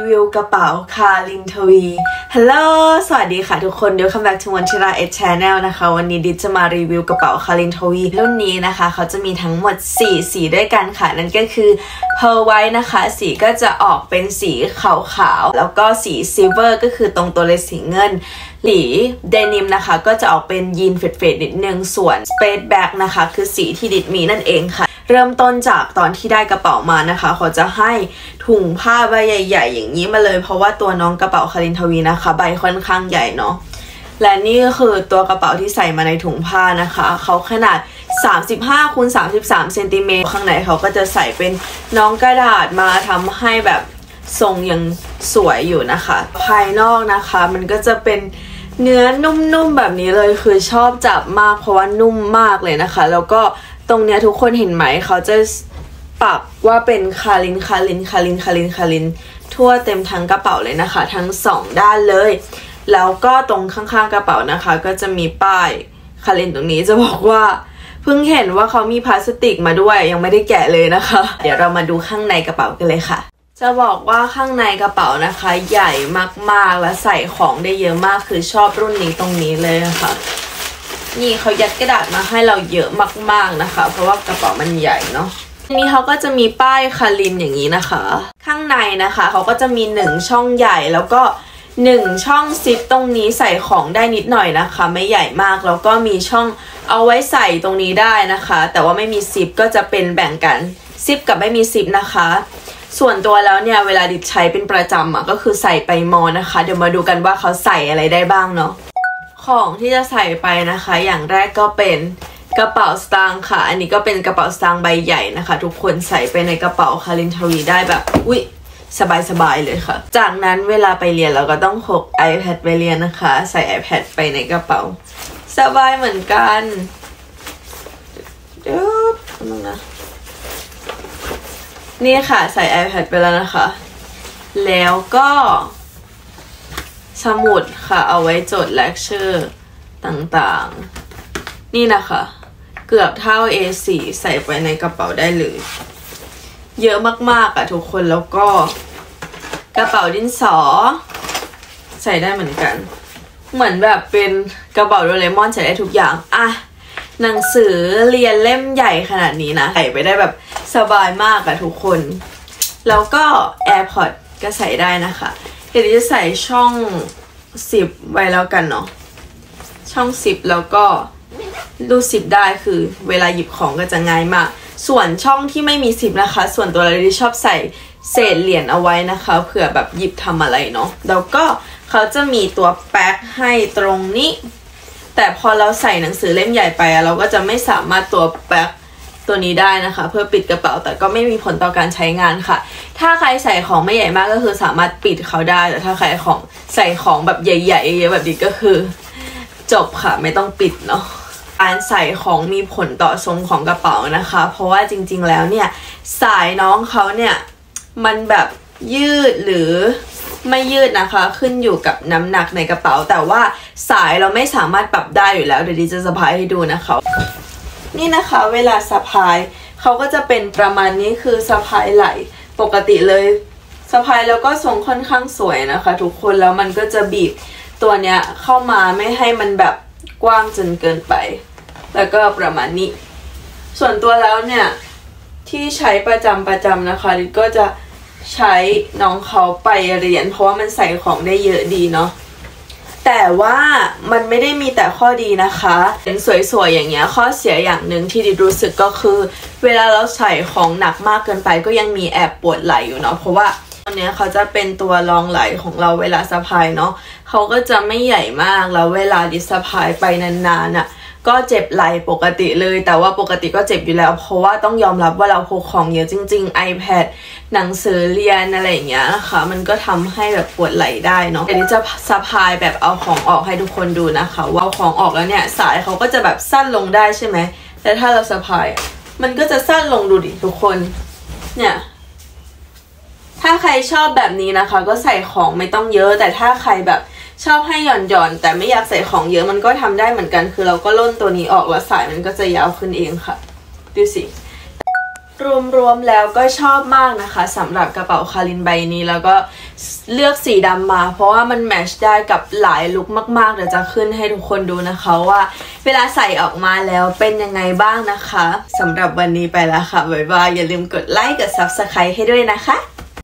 วิวกระเป๋าคารินทวีฮัลโหลสวัสดีค่ะทุกคนWelcome back to วันชิราchannelนะคะวันนี้ดิจะมารีวิวกระเป๋าคารินทวีรุ่นนี้นะคะเขาจะมีทั้งหมด4สีด้วยกันค่ะนั่นก็คือ Pearl White นะคะสีก็จะออกเป็นสีขาวๆแล้วก็สี Silver ก็คือตรงตัวเลยสีเงินสีเดนิมนะคะก็จะออกเป็นยีนเฟดๆนิดนึงส่วน Space Black นะคะคือสีที่ดิดมีนั่นเองค่ะเริ่มต้นจากตอนที่ได้กระเป๋ามานะคะเขาจะให้ถุงผ้าใบใหญ่ๆอย่างนี้มาเลยเพราะว่าตัวน้องกระเป๋าคารินทวีนะคะใบค่อนข้างใหญ่เนาะและนี่ก็คือตัวกระเป๋าที่ใส่มาในถุงผ้านะคะเขาขนาด35 คูณ 33 เซนติเมตรข้างในเขาก็จะใส่เป็นน้องกระดาษมาทำให้แบบทรงยังสวยอยู่นะคะภายนอกนะคะมันก็จะเป็นเนื้อนุ่มๆแบบนี้เลยคือชอบจับมากเพราะว่านุ่มมากเลยนะคะแล้วก็ตรงเนี้ยทุกคนเห็นไหมเขาจะปักว่าเป็นคารินทั่วเต็มทั้งกระเป๋าเลยนะคะทั้ง2ด้านเลยแล้วก็ตรงข้างๆกระเป๋านะคะก็จะมีป้ายคารินตรงนี้จะบอกว่าเพิ่งเห็นว่าเขามีพลาสติกมาด้วยยังไม่ได้แกะเลยนะคะเดี๋ยวเรามาดูข้างในกระเป๋ากันเลยค่ะจะบอกว่าข้างในกระเป๋านะคะใหญ่มากๆและใส่ของได้เยอะมากคือชอบรุ่นนี้ตรงนี้เลยนะคะนี่เขายัดกระดาษมาให้เราเยอะมากๆนะคะเพราะว่ากระเป๋ามันใหญ่เนาะทีนี้เขาก็จะมีป้ายคารินอย่างนี้นะคะข้างในนะคะเขาก็จะมี1ช่องใหญ่แล้วก็1ช่องซิปตรงนี้ใส่ของได้นิดหน่อยนะคะไม่ใหญ่มากแล้วก็มีช่องเอาไว้ใส่ตรงนี้ได้นะคะแต่ว่าไม่มีซิปก็จะเป็นแบ่งกันซิปกับไม่มีซิปนะคะส่วนตัวแล้วเนี่ยเวลาดิใช้เป็นประจำก็คือใส่ไปมอนะคะเดี๋ยวมาดูกันว่าเขาใส่อะไรได้บ้างเนาะของที่จะใส่ไปนะคะอย่างแรกก็เป็นกระเป๋าสตางค์ค่ะอันนี้ก็เป็นกระเป๋าสตางค์ใบใหญ่นะคะทุกคนใส่ไปในกระเป๋าคารินทวีได้แบบอุ๊ยสบายเลยค่ะจากนั้นเวลาไปเรียนเราก็ต้องพก iPad ไปเรียนนะคะใส่ iPad ไปในกระเป๋าสบายเหมือนกันนะนี่ค่ะใส่ iPad ไปแล้วนะคะแล้วก็สมุดค่ะเอาไว้จดเลคเชอร์ต่างๆนี่นะคะเกือบเท่า A4 ใส่ไปในกระเป๋าได้เลยเยอะมากๆทุกคนแล้วก็กระเป๋าดินสอใส่ได้เหมือนกันเหมือนแบบเป็นกระเป๋าโดเรมอนใส่ได้ทุกอย่างหนังสือเรียนเล่มใหญ่ขนาดนี้นะใส่ไปได้แบบสบายมากทุกคนแล้วก็ AirPods ก็ใส่ได้นะคะเดี๋ยวจะใส่ช่อง10ไว้แล้วกันเนาะช่อง10แล้วก็รูด10ได้คือเวลาหยิบของก็จะง่ายมากส่วนช่องที่ไม่มี10นะคะส่วนตัวเราที่ชอบใส่เศษเหรียญเอาไว้นะคะเผื่อแบบหยิบทำอะไรเนาะแล้วก็เขาจะมีตัวแป๊กให้ตรงนี้แต่พอเราใส่หนังสือเล่มใหญ่ไปเราก็จะไม่สามารถตัวแป๊กตัวนี้ได้นะคะเพื่อปิดกระเป๋าแต่ก็ไม่มีผลต่อการใช้งานค่ะถ้าใครใส่ของไม่ใหญ่มากก็คือสามารถปิดเขาได้แต่ถ้าใครใส่ของแบบใหญ่ๆเยอะแบบนี้ก็คือจบค่ะไม่ต้องปิดเนาะการใส่ของมีผลต่อทรงของกระเป๋านะคะเพราะว่าจริงๆแล้วเนี่ยสายน้องเขาเนี่ยมันแบบยืดหรือไม่ยืดนะคะขึ้นอยู่กับน้ำหนักในกระเป๋าแต่ว่าสายเราไม่สามารถปรับได้อยู่แล้วเดี๋ยวดิจะสะพายให้ดูนะคะนี่นะคะเวลาสะพายเขาก็จะเป็นประมาณนี้คือสะพายไหล่ปกติเลยสะพายแล้วก็ทรงค่อนข้างสวยนะคะทุกคนแล้วมันก็จะบีบตัวเนี้ยเข้ามาไม่ให้มันแบบกว้างจนเกินไปแล้วก็ประมาณนี้ส่วนตัวแล้วเนี่ยที่ใช้ประจำนะคะดิก็จะใช้น้องเขาไปเรียนเพราะว่ามันใส่ของได้เยอะดีเนาะแต่ว่ามันไม่ได้มีแต่ข้อดีนะคะเป็นสวยๆอย่างเงี้ยข้อเสียอย่างหนึ่งที่ดิรู้สึกก็คือเวลาเราใส่ของหนักมากเกินไปก็ยังมีแอบปวดไหล่อยู่เนาะเพราะว่าตัวเนี้ยเขาจะเป็นตัวรองไหล่ของเราเวลาสะพายเนาะเขาก็จะไม่ใหญ่มากแล้วเวลาดิสะพายไปนานๆก็เจ็บไหล่ปกติเลยแต่ว่าปกติก็เจ็บอยู่แล้วเพราะว่าต้องยอมรับว่าเราพกของเยอะจริงๆ iPad หนังสือเรียนอะไรอย่างเงี้ยนะคะมันก็ทำให้แบบปวดไหล่ได้เนาะเดี๋ยวนี้จะสะพายแบบเอาของออกให้ทุกคนดูนะคะว่าเอาของออกแล้วเนี่ยสายเขาก็จะแบบสั้นลงได้ใช่ไหมแต่ถ้าเราสะพายมันก็จะสั้นลงดูดิทุกคนเนี่ยถ้าใครชอบแบบนี้นะคะก็ใส่ของไม่ต้องเยอะแต่ถ้าใครแบบชอบให้หย่อนแต่ไม่อยากใส่ของเยอะมันก็ทำได้เหมือนกันคือเราก็ล่นตัวนี้ออกแล้วสายมันก็จะยาวขึ้นเองค่ะดูสิรวมๆแล้วก็ชอบมากนะคะสำหรับกระเป๋าคารินใบนี้แล้วก็เลือกสีดำมาเพราะว่ามันแมทช์ได้กับหลายลุคมากๆเดี๋ยวจะขึ้นให้ทุกคนดูนะคะว่าเวลาใส่ออกมาแล้วเป็นยังไงบ้างนะคะสำหรับวันนี้ไปแล้วค่ะบ๊ายบายอย่าลืมกดไลค์กด Subscribe ให้ด้วยนะคะ